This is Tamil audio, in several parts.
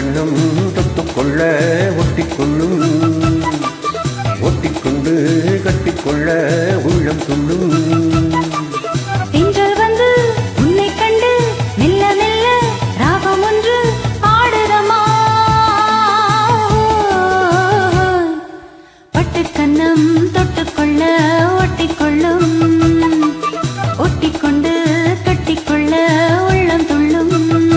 பட்டுக்கண்ணம் தொட்டுக்கொள்ள ஒட்டிக்கொள்ளும் ஒட்டிக்கொண்டு கட்டிக்கொள்ள உள்ளம் துள்ளும் திங்கள் வந்து உன்னை கண்டு மெல்ல மெல்ல ராகம் ஒன்று பாடுறமா பட்டுக்கண்ணம் தொட்டுக்கொள்ள ஒட்டிக்கொள்ளும் ஒட்டிக்கொண்டு கட்டிக்கொள்ள உள்ளம் துள்ளும்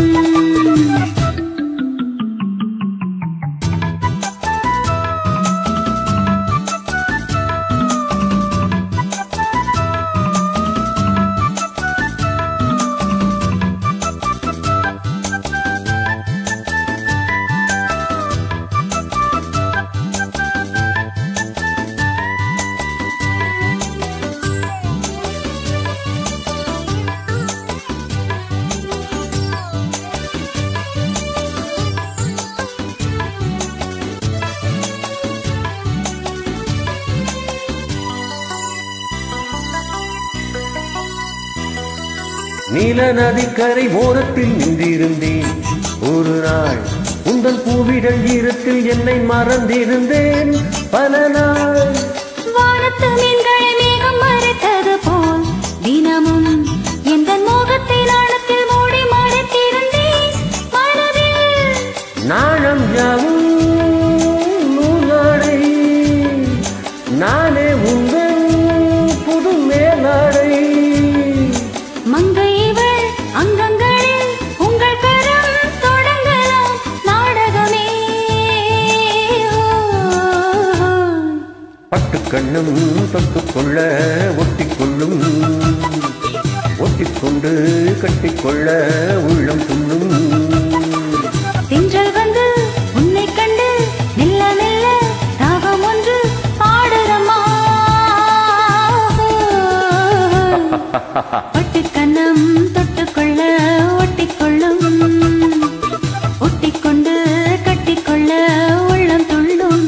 நீல நதிக்கரை ஓரத்தில் நின்றிருந்தேன் ஒரு நாள் உந்தன் பூவிடல் ஈரத்தில் என்னை மறந்திருந்தேன் பல நாள் வானத்து மீன்களை மேகம் மறைத்தது போல் தினமும் எந்த மோகத்தை நாணத்தில் மூடி மறைத்திருந்தேன் மனதில் நாணம் யாவும் நூலாடை நானே உங்கள் புது மேலாடை மங்கை இவள் அங்கங்களில் உங்கள் கரம் தொடங்கலாம் நாடகமே பட்டுக்கண்ணம் தொட்டுக்கொள்ள ஒட்டிக்கொள்ளும் ஒட்டிக்கொண்டு கட்டிக்கொள்ள உள்ளம் துள்ளும் திங்கள் வந்து உன்னை கண்டு மெல்ல மெல்ல ராகம் ஒன்று பாடுறமா பட்டுக்கண்ணம் தொட்டுக்கொள்ள ஒட்டிக்கொள்ளும் ஒட்டிக்கொண்டு கட்டிக்கொள்ள உள்ளம் துள்ளும்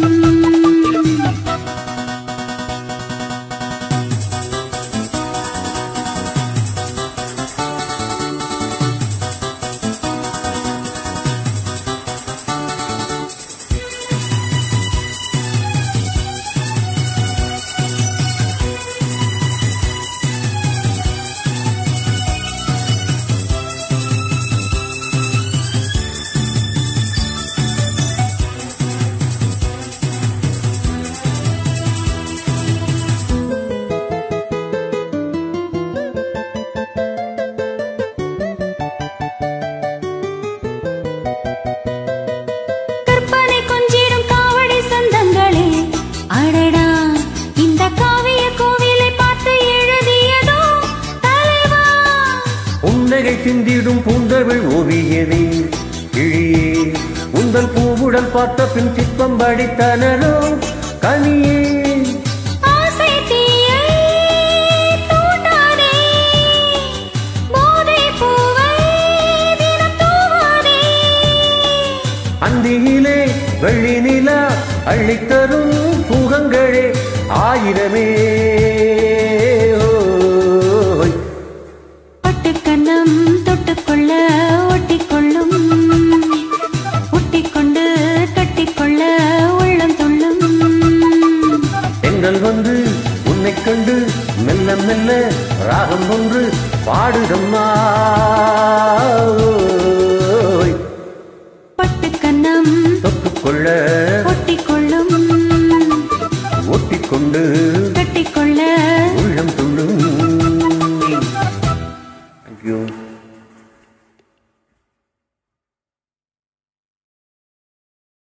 சிந்திடும் பூந்தமிழ் ஓவியவே கிழியே உந்தல் பூவுடல் பார்த்த பின் சிற்பம் படித்தனரோ கனியே அந்தியிலே வெள்ளி நிலா அள்ளித்தரும் பூகங்களே ஆயிரமே பட்டுக்கண்ணம் தொட்டுக்கொள்ள ஒட்டிக்கொள்ளும் ஒட்டிக்கொண்டு கட்டிக்கொள்ள உள்ளம் துள்ளும் எங்கள் வந்து உன்னை கண்டு மெல்ல மெல்ல ராகம் ஒன்று பாடுதம்மா பட்டுக்கண்ணம் தொட்டுக்கொள்ள ஒட்டிக்கொள்ளும் ஒட்டிக்கொண்டு